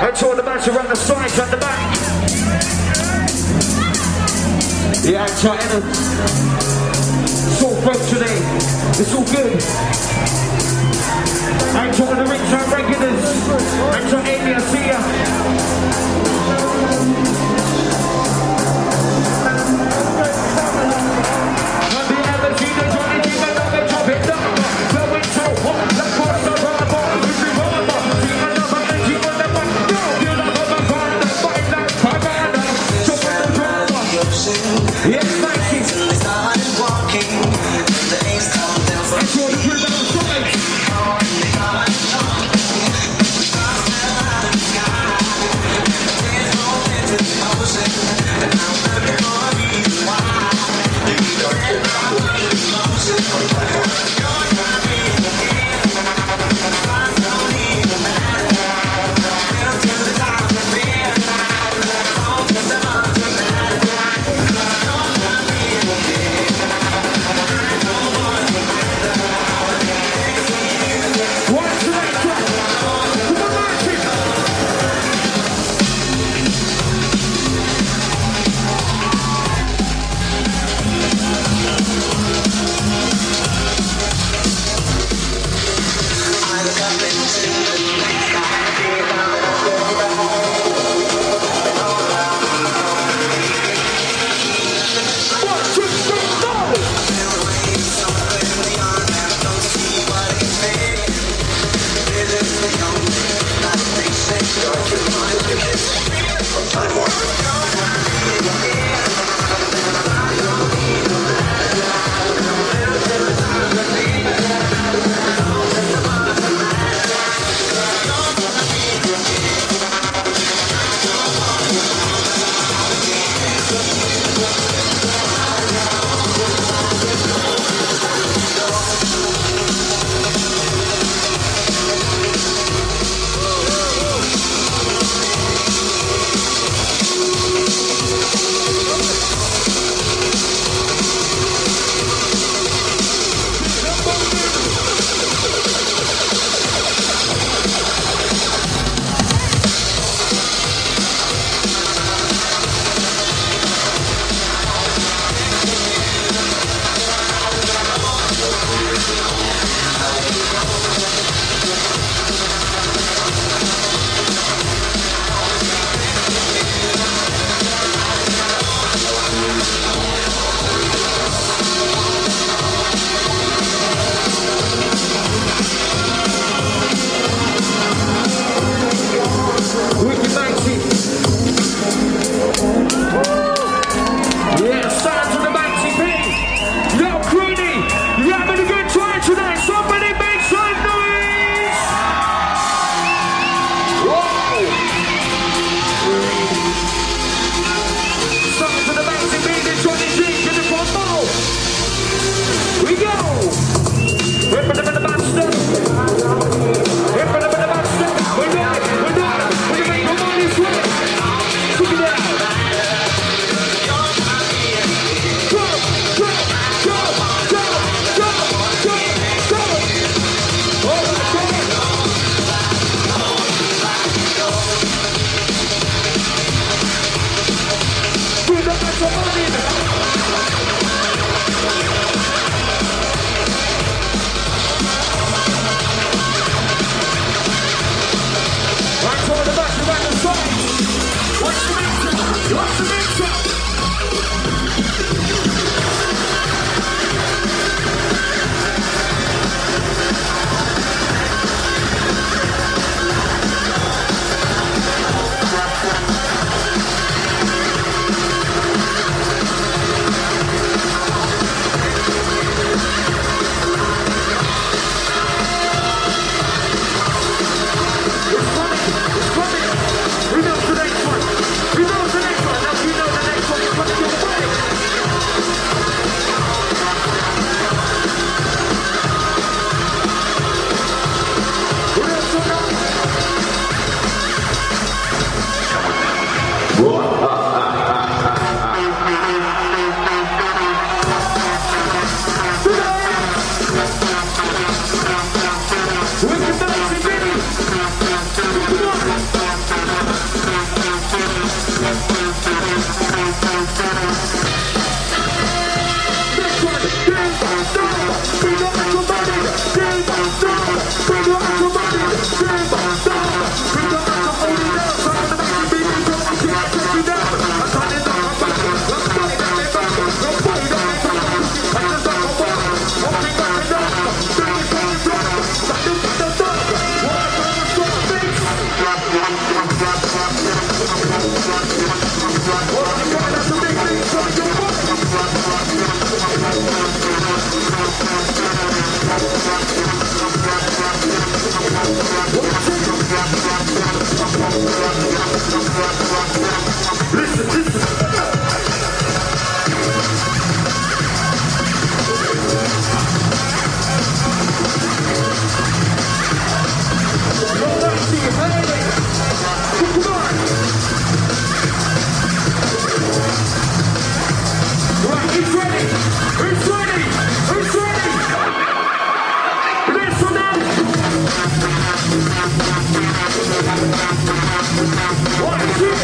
And to all the bands around the sides and the back. Yeah, I'm trying to. It's all broke today. It's all good. I'm to all the rich and regulars. I'm to Amy, I see ya. Have you ever seen the Johnny G and never drop it down? Going so hot, the force of our ball is revolver. See another energy on the back. No, you love a man, the fight like Pagana. Jump on the drama. Yes, Maxxi. Till they started walking, the ace come down from the crew down the side. Yeah, shout out to the Maxxi P. Yo, Crealy, you having a good time tonight? Somebody make some noise! Whoa! Shout out to the Maxxi P, the Johnny G, to the front ball. We go! Ripping them in the master. Ripping them in the master. We're doing it, we're doing it. We're gonna make the money sweat. Check it out. What's the mix-up? Listen, listen. Yo, Maxxi, hey! Come on! Right, it's ready! It's ready! It's ready! Listen up! Watch it!